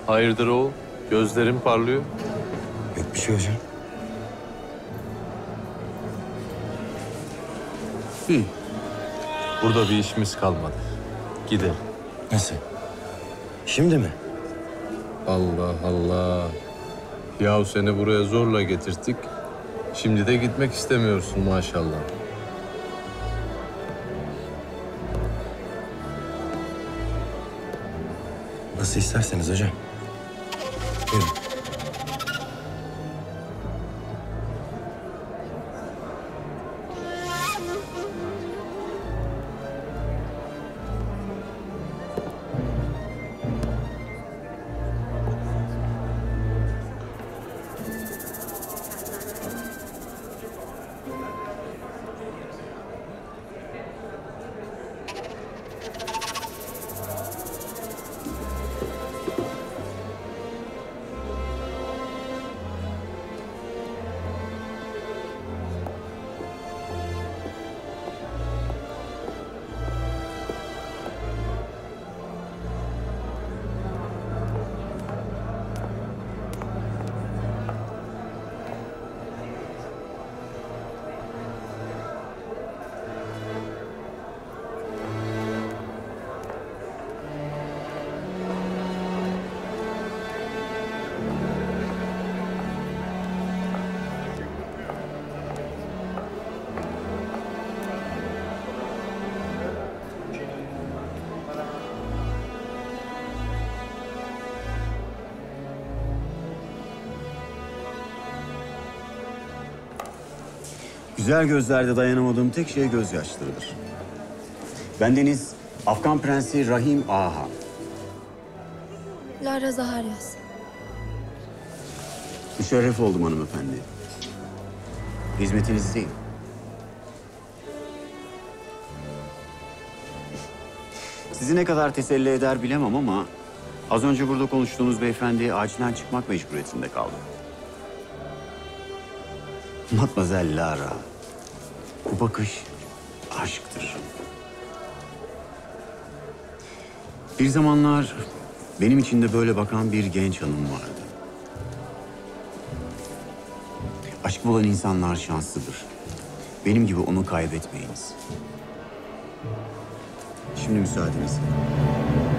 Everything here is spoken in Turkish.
Hayırdır oğul? Gözlerin parlıyor. Yok bir şey hocam. İyi. Burada bir işimiz kalmadı. Gidelim. Nasıl? Şimdi mi? Allah Allah. Yahu seni buraya zorla getirttik. Şimdi de gitmek istemiyorsun maşallah. Nasıl isterseniz hocam. Buyurun. Güzel gözlerde dayanamadığım tek şey gözyaşlarıdır. Bendeniz Afgan Prensi Rahim Ağa. Lara Zaharyas. Müşerref oldum hanımefendi. Hizmetinizdeyim. Sizi ne kadar teselli eder bilemem ama az önce burada konuştuğunuz beyefendi acilen çıkmak mecburiyetinde kaldı. Matmazel Lara, bu bakış aşktır. Bir zamanlar benim için de böyle bakan bir genç hanım vardı. Aşk bulan insanlar şanslıdır. Benim gibi onu kaybetmeyiniz. Şimdi müsaadenizle.